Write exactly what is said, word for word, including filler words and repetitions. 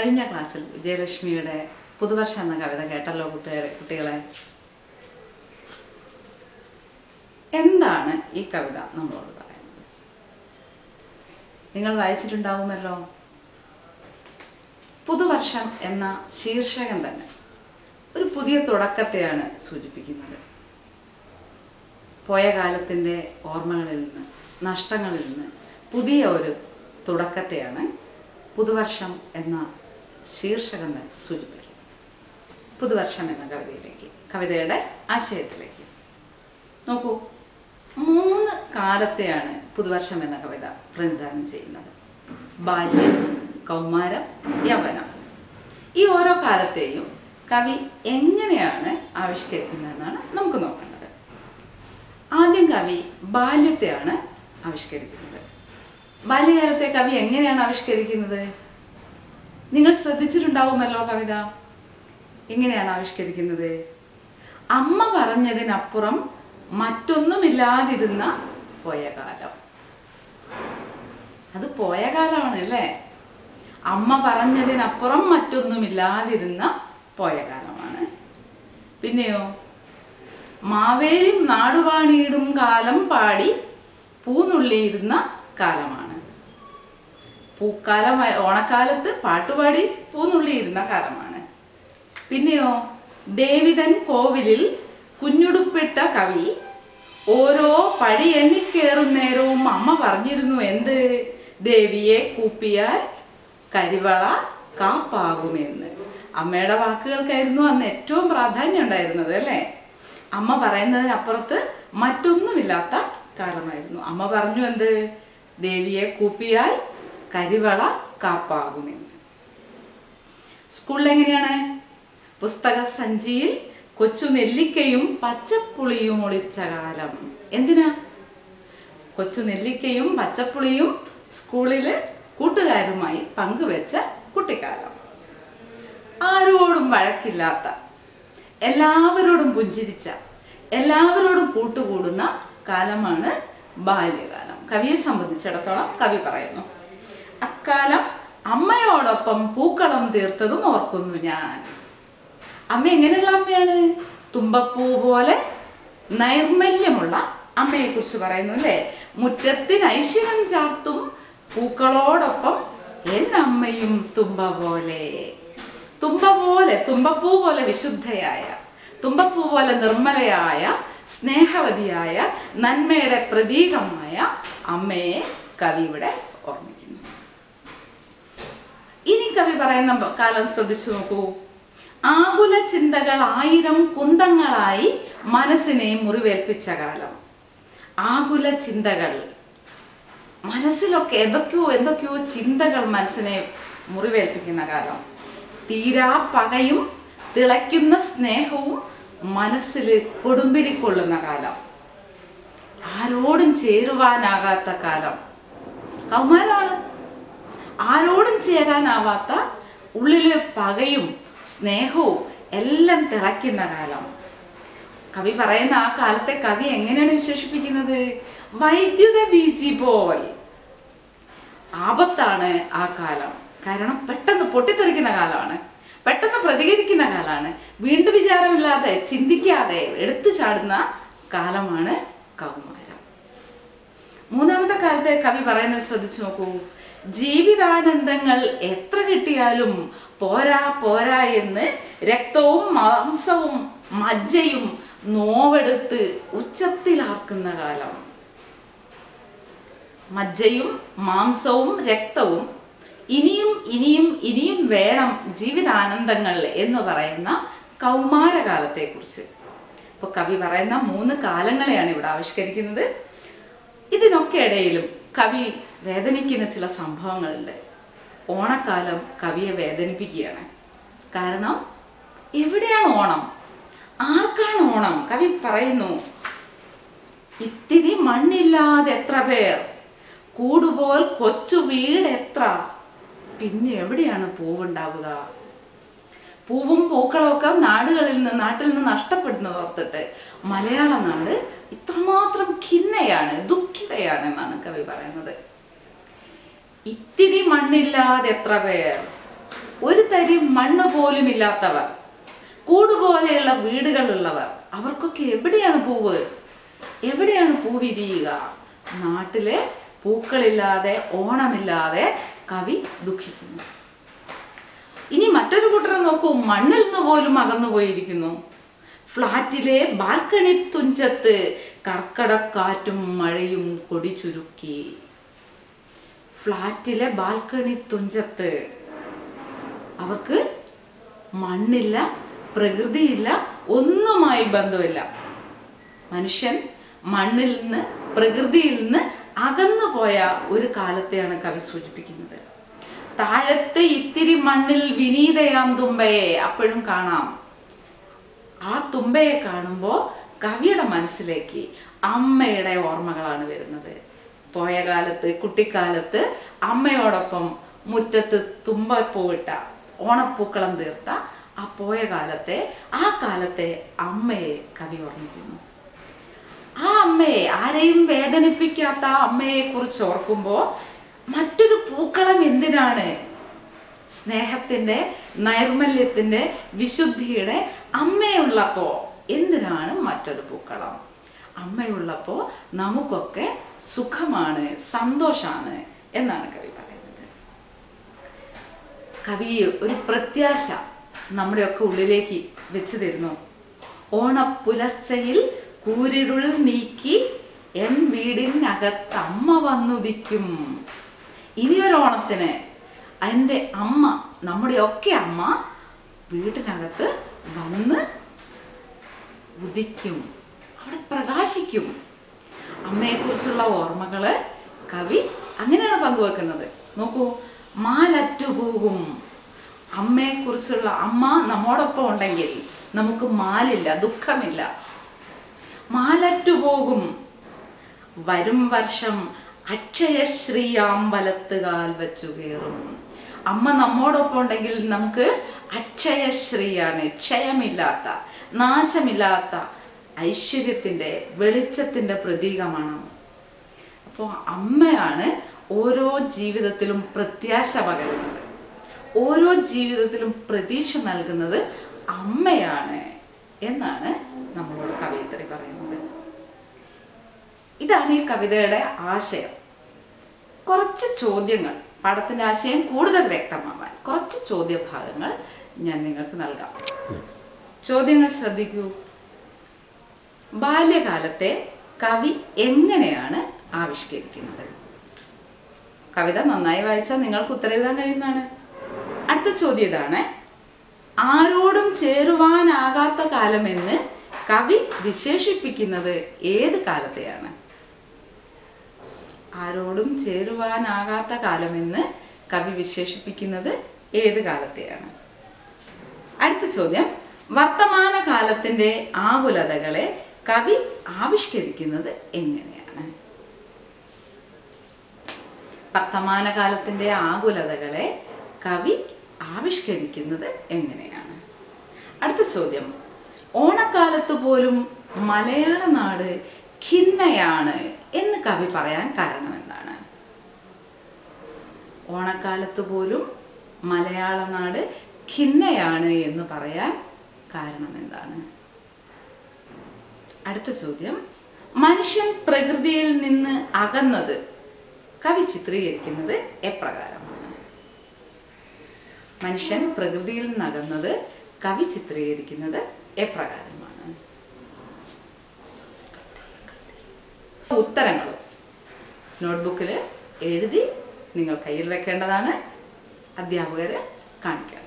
കഴിഞ്ഞ ക്ലാസ്സിൽ വിജയലക്ഷ്മിയുടെ പുതുവർഷം എന്ന കവിത കേട്ടല്ലോ കൂട്ടുകാരെ കുട്ടികളെ. എന്താണ് ഈ കവിത നമ്മളോട് പറയുന്നത്? നിങ്ങൾ വായിച്ചിട്ടുണ്ടാവുമല്ലോ. പുതുവർഷം എന്ന ശീർഷകം തന്നെ ഒരു പുതിയ തുടക്കത്തെയാണ് സൂചിപ്പിക്കുന്നത്. പോയ കാലത്തിൻ്റെ ഓർമ്മകളിൽ നിന്ന്, നഷ്ടങ്ങളിൽ നിന്ന് പുതിയ ഒരു തുടക്കത്തെയാണ് പുതുവർഷം എന്ന ശീർഷകം തന്നെ സൂചിപ്പിക്കുന്നത്. പുതുവർഷം എന്ന കവിതയിലേക്ക്, കവിതയുടെ ആശയത്തിലേക്ക് നോക്കൂ. മൂന്ന് കാലത്തെയാണ് പുതുവർഷം എന്ന കവിത പ്രതിനിധാനം ചെയ്യുന്നത്. ബാല്യം, കൗമാരം, യൗവനം. ഈ ഓരോ കാലത്തെയും കവി എങ്ങനെയാണ് ആവിഷ്കരിക്കുന്നതെന്നാണ് നമുക്ക് നോക്കേണ്ടത്. ആദ്യം കവി ബാല്യത്തെയാണ് ആവിഷ്കരിക്കുന്നത്. ബാല്യകാലത്തെ കവി എങ്ങനെയാണ് ആവിഷ്കരിക്കുന്നത്? നിങ്ങൾ ശ്രദ്ധിച്ചിട്ടുണ്ടാവുമല്ലോ കവിത. എങ്ങനെയാണ് ആവിഷ്കരിക്കുന്നത്? അമ്മ പറഞ്ഞതിനപ്പുറം മറ്റൊന്നുമില്ലാതിരുന്ന പോയ കാലം. അത് പോയ കാലമാണ് അല്ലേ? അമ്മ പറഞ്ഞതിനപ്പുറം മറ്റൊന്നുമില്ലാതിരുന്ന പോയ കാലമാണ്. പിന്നെയോ, മാവേലിയും നാടുവാണിയിടും കാലം പാടി പൂനുള്ളിയിരുന്ന കാലമാണ്. പൂക്കാലം, ഓണക്കാലത്ത് പാട്ടുപാടി പൂനുള്ളിയിരുന്ന കാലമാണ്. പിന്നെയോ, ദേവിതൻ കോവിലിൽ കുഞ്ഞുടുപ്പിട്ട കവി ഓരോ പടി എണ്ണിക്കേറുന്നേരവും അമ്മ പറഞ്ഞിരുന്നു എന്ത്? ദേവിയെ കൂപ്പിയാൽ കരിവള കാപ്പാകുമെന്ന്. അമ്മയുടെ വാക്കുകൾക്കായിരുന്നു അന്ന് ഏറ്റവും പ്രാധാന്യം ഉണ്ടായിരുന്നത് അല്ലേ? അമ്മ പറയുന്നതിനപ്പുറത്ത് മറ്റൊന്നുമില്ലാത്ത കാലമായിരുന്നു. അമ്മ പറഞ്ഞു എന്ത്? ദേവിയെ കൂപ്പിയാൽ കരിവള കാപ്പാകുമെന്ന്. സ്കൂളിൽ എങ്ങനെയാണ്? പുസ്തക സഞ്ചിയിൽ കൊച്ചു നെല്ലിക്കയും പച്ചപ്പുളിയും ഒളിച്ച കാലം. എന്തിനാ? കൊച്ചു നെല്ലിക്കയും പച്ചപ്പുളിയും സ്കൂളില് കൂട്ടുകാരുമായി പങ്കുവെച്ച കുട്ടിക്കാലം. ആരോടും വഴക്കില്ലാത്ത, എല്ലാവരോടും പുഞ്ചിരിച്ച, എല്ലാവരോടും കൂട്ടുകൂടുന്ന കാലമാണ് ബാല്യകാലം. കവിയെ സംബന്ധിച്ചിടത്തോളം കവി പറയുന്നു, അക്കാലം അമ്മയോടൊപ്പം പൂക്കളം തീർത്തതും ഓർക്കുന്നു ഞാൻ. അമ്മ എങ്ങനെയുള്ള അമ്മയാണ്? തുമ്പപ്പൂ പോലെ നൈർമല്യമുള്ള അമ്മയെ കുറിച്ച് പറയുന്നു അല്ലേ? മുറ്റത്തിന് ഐശ്വര്യം ചാർത്തും പൂക്കളോടൊപ്പം എൻ അമ്മയും തുമ്പ പോലെ. തുമ്പ പോലെ, തുമ്പപ്പൂ പോലെ വിശുദ്ധയായ, തുമ്പപ്പൂ പോലെ നിർമ്മലയായ, സ്നേഹവതിയായ, നന്മയുടെ പ്രതീകമായ അമ്മയെ കവി ഇവിടെ ഓർമ്മിക്കുന്നു. ഇനി കവി പറയുന്ന കാലം ശ്രദ്ധിച്ചു നോക്കൂ. ആകുല ചിന്തകൾ ആയിരം കുന്തങ്ങളായി മനസ്സിനെ മുറിവേൽപ്പിച്ച കാലം. ആകുല ചിന്തകൾ, മനസ്സിലൊക്കെ എന്തൊക്കെയോ എന്തൊക്കെയോ ചിന്തകൾ മനസ്സിനെ മുറിവേൽപ്പിക്കുന്ന കാലം. തീരാ പകയും തിളയ്ക്കുന്ന സ്നേഹവും മനസ്സിൽ കൊടുമ്പിരിക്കൊള്ളുന്ന കാലം. ആരോടും ചേരുവാനാകാത്ത കാലം കൗമാരമാണ്. ആരോടും ചേരാനാവാത്ത, ഉള്ളില് പകയും സ്നേഹവും എല്ലാം തിളയ്ക്കുന്ന കാലം. കവി പറയുന്ന ആ കാലത്തെ കവി എങ്ങനെയാണ് വിശേഷിപ്പിക്കുന്നത്? വൈദ്യുത വീചി പോൽ ആപത്താണ് ആ കാലം. കാരണം പെട്ടെന്ന് പൊട്ടിത്തെറിക്കുന്ന കാലമാണ്, പെട്ടെന്ന് പ്രതികരിക്കുന്ന കാലമാണ്, വീണ്ടും വിചാരമില്ലാതെ ചിന്തിക്കാതെ എടുത്തു ചാടുന്ന കാലമാണ് കൗമാരം. മൂന്നാമത്തെ കാലത്തെ കവി പറയുന്നത് ശ്രദ്ധിച്ചു നോക്കൂ. ജീവിതാനന്ദങ്ങൾ എത്ര കിട്ടിയാലും പോരാ പോരാ എന്ന് രക്തവും മാംസവും മജ്ജയും നോവെടുത്ത് ഉച്ചത്തിലാർക്കുന്ന കാലം. മജ്ജയും മാംസവും രക്തവും ഇനിയും ഇനിയും ഇനിയും വേണം ജീവിതാനന്ദങ്ങൾ എന്ന് പറയുന്ന കൗമാരകാലത്തെ കുറിച്ച്. ഇപ്പൊ കവി പറയുന്ന മൂന്ന് കാലങ്ങളെയാണ് ഇവിടെ ആവിഷ്കരിക്കുന്നത്. ഇതിനൊക്കെ ഇടയിലും കവി വേദനിക്കുന്ന ചില സംഭവങ്ങളുണ്ട്. ഓണക്കാലം കവിയെ വേദനിപ്പിക്കുകയാണ്. കാരണം എവിടെയാണ് ഓണം? ആർക്കാണ് ഓണം? കവി പറയുന്നു, ഇത്തിരി മണ്ണില്ലാതെ എത്ര പേർ, കൂടുപോൽ കൊച്ചു വീട് എത്ര, പിന്നെ എവിടെയാണ് പൂവുണ്ടാവുക? പൂവും പൂക്കളൊക്കെ നാടുകളിൽ നിന്ന് നാട്ടിൽ നിന്ന് നഷ്ടപ്പെടുന്നത് ഓർത്തിട്ട് മലയാള നാട് ഇത്രമാത്രം ഖിന്നയാണ്, ദുഃഖിതയാണ് എന്നാണ് കവി പറയുന്നത്. ഇത്തിരി മണ്ണില്ലാതെ എത്ര പേർ, ഒരു തരി മണ്ണ് പോലും ഇല്ലാത്തവർ, കൂടുപോലെയുള്ള വീടുകളുള്ളവർ, അവർക്കൊക്കെ എവിടെയാണ് പൂവ്? എവിടെയാണ് പൂ വിരിയുക? നാട്ടിലെ പൂക്കളില്ലാതെ, ഓണമില്ലാതെ കവി ദുഃഖിക്കുന്നു. ഇനി മറ്റൊരു കൂട്ടരെ നോക്കൂ, മണ്ണിൽ നിന്ന് പോലും അകന്നുപോയിരിക്കുന്നു. ഫ്ലാറ്റിലെ ബാൽക്കണി തുഞ്ചത്ത് കർക്കടക്കാറ്റും മഴയും കൊടി ചുരുക്കി. ഫ്ലാറ്റിലെ ബാൽക്കണി തുഞ്ചത്ത് അവർക്ക് മണ്ണില്ല, പ്രകൃതിയില്ല, ഒന്നുമായി ബന്ധമില്ല. മനുഷ്യൻ മണ്ണിൽ നിന്ന്, പ്രകൃതിയിൽ നിന്ന് അകന്നു പോയ ഒരു കാലത്തെയാണ് കവി സൂചിപ്പിക്കുന്നത്. താഴത്തെ ഇത്തിരി മണ്ണിൽ വിനീതയാം തുമ്പയെ അപ്പോഴും കാണാം. ആ തുമ്പയെ കാണുമ്പോൾ കവിയുടെ മനസ്സിലേക്ക് അമ്മയുടെ ഓർമ്മകളാണ് വരുന്നത്. പോയ കാലത്ത്, കുട്ടിക്കാലത്ത് അമ്മയോടൊപ്പം മുറ്റത്ത് തുമ്പ പോയിട്ട, ഓണപ്പൂക്കളം തീർത്ത ആ പോയ കാലത്തെ, ആ കാലത്തെ അമ്മയെ കവി ഓർമ്മിക്കുന്നു. ആ അമ്മയെ, ആരെയും വേദനിപ്പിക്കാത്ത അമ്മയെ കുറിച്ച് ഓർക്കുമ്പോൾ മറ്റൊരു പൂക്കളം എന്തിനാണ്? സ്നേഹത്തിൻ്റെ, നൈർമല്യത്തിൻ്റെ, വിശുദ്ധിയുടെ അമ്മയുള്ളപ്പോൾ എന്തിനാണ് മറ്റൊരു പൂക്കളം? അമ്മയുള്ളപ്പോൾ നമുക്കൊക്കെ സുഖമാണ്, സന്തോഷമാണ് എന്നാണ് കവി പറയുന്നത്. കവി ഒരു പ്രത്യാശ നമ്മുടെയൊക്കെ ഉള്ളിലേക്ക് വെച്ച് തരുന്നു. ഓണപ്പുലർച്ചയിൽ കൂരിരുൾ നീക്കി എൻ വീടിനകത്ത് അമ്മ വന്നുദിക്കും. ഇനിയൊരു ഓണത്തിന് എൻ്റെ അമ്മ, നമ്മുടെയൊക്കെ അമ്മ വീട്ടിനകത്ത് വന്ന് ഉദിക്കും, അവിടെ പ്രകാശിക്കും. അമ്മയെക്കുറിച്ചുള്ള ഓർമ്മകൾ കവി അങ്ങനെയാണ് പങ്കുവെക്കുന്നത്. നോക്കൂ, മാലറ്റുപോകും. അമ്മയെക്കുറിച്ചുള്ള, അമ്മ നമ്മോടൊപ്പം ഉണ്ടെങ്കിൽ നമുക്ക് മാലില്ല, ദുഃഖമില്ല. മാലറ്റുപോകും. വരും വർഷം അക്ഷയശ്രീയാം വലത്തുകാൽ വച്ചു കയറും. അമ്മ നമ്മോടൊപ്പം ഉണ്ടെങ്കിൽ നമുക്ക് അക്ഷയശ്രീയാണ്, ക്ഷയമില്ലാത്ത, നാശമില്ലാത്ത ഐശ്വര്യത്തിൻ്റെ, വെളിച്ചത്തിൻ്റെ പ്രതീകമാണ്. അപ്പോൾ അമ്മയാണ് ഓരോ ജീവിതത്തിലും പ്രത്യാശ പകരുന്നത്, ഓരോ ജീവിതത്തിലും പ്രതീക്ഷ നൽകുന്നത് അമ്മയാണ് എന്നാണ് നമ്മളോട് കവയിത്രി പറയുന്നത്. ഇതാണ് ഈ കവിതയുടെ ആശയം. കുറച്ച് ചോദ്യങ്ങൾ, പാഠത്തിൻ്റെ ആശയം കൂടുതൽ വ്യക്തമാവാൻ കുറച്ച് ചോദ്യഭാഗങ്ങൾ ഞാൻ നിങ്ങൾക്ക് നൽകാം. ചോദ്യങ്ങൾ ശ്രദ്ധിക്കൂ. ബാല്യകാലത്തെ കവി എങ്ങനെയാണ് ആവിഷ്കരിക്കുന്നത്? കവിത നന്നായി വായിച്ചാൽ നിങ്ങൾക്ക് ഉത്തരം എഴുതാൻ കഴിയുന്നതാണ്. അടുത്ത ചോദ്യം ഇതാണ്: ആരോടും ചേരുവാനാകാത്ത കാലമെന്ന് കവി വിശേഷിപ്പിക്കുന്നത് ഏത് കാലത്തെയാണ്? ആരോടും ചേരുവാനാകാത്ത കാലമെന്ന് കവി വിശേഷിപ്പിക്കുന്നത് ഏത് കാലത്തെയാണ്? അടുത്ത ചോദ്യം: വർത്തമാന കാലത്തിൻ്റെ ആകുലതകളെ കവി ആവിഷ്കരിക്കുന്നത് എങ്ങനെയാണ്? വർത്തമാന കാലത്തിൻ്റെ ആകുലതകളെ കവി ആവിഷ്കരിക്കുന്നത് എങ്ങനെയാണ്? അടുത്ത ചോദ്യം: ഓണക്കാലത്ത് പോലും മലയാള നാട് ഖിന്നയാണ് എന്ന് കവി പറയാൻ കാരണം എന്താണ്? ഓണക്കാലത്ത് പോലും മലയാള നാട് ഖിന്നയാണ് എന്ന് പറയാൻ കാരണം എന്താണ്? അടുത്ത ചോദ്യം: മനുഷ്യൻ പ്രകൃതിയിൽ നിന്ന് അകന്നത് കവി ചിത്രീകരിക്കുന്നത് എപ്രകാരമാണ്? മനുഷ്യൻ പ്രകൃതിയിൽ നിന്ന് അകന്നത് കവി ചിത്രീകരിക്കുന്നത് എപ്രകാരമാണ്? ഉത്തരങ്ങളും നോട്ട്ബുക്കിൽ എഴുതി നിങ്ങൾ കയ്യിൽ വെക്കേണ്ടതാണ്. അധ്യാപകരെ കാണിക്കണം.